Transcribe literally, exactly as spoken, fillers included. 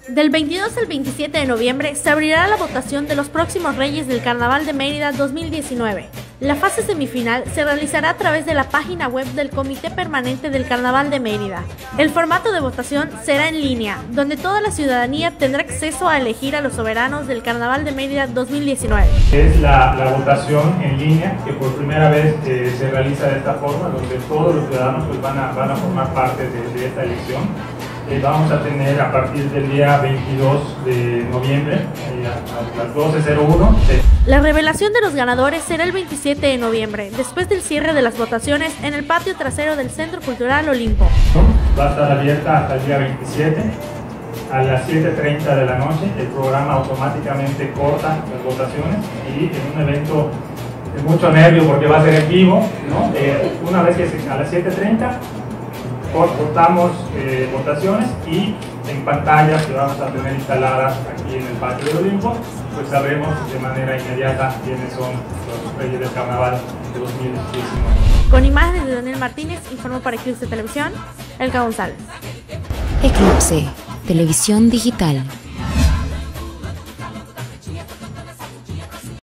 Del veintidós al veintisiete de noviembre se abrirá la votación de los próximos Reyes del Carnaval de Mérida dos mil diecinueve. La fase semifinal se realizará a través de la página web del Comité Permanente del Carnaval de Mérida. El formato de votación será en línea, donde toda la ciudadanía tendrá acceso a elegir a los soberanos del Carnaval de Mérida dos mil diecinueve. Es la, la votación en línea que por primera vez eh, se realiza de esta forma, donde todos los ciudadanos pues, van, a, van a formar parte de, de esta elección. Eh, vamos a tener a partir del día veintidós de noviembre eh, a, a las doce cero uno. Eh. La revelación de los ganadores será el veintisiete de noviembre, después del cierre de las votaciones en el patio trasero del Centro Cultural Olimpo. Va a estar abierta hasta el día veintisiete a las siete treinta de la noche. El programa automáticamente corta las votaciones y en un evento de mucho nervio porque va a ser en vivo, ¿no? Eh, una vez que se, a las siete treinta cortamos eh, votaciones y en pantallas que vamos a tener instaladas aquí en el patio del Olimpo, pues sabremos de manera inmediata quiénes son los Reyes del Carnaval de dos mil diecinueve. Con imágenes de Daniel Martínez, informó para Eclipse Televisión, Elka González. Eclipse Televisión Digital.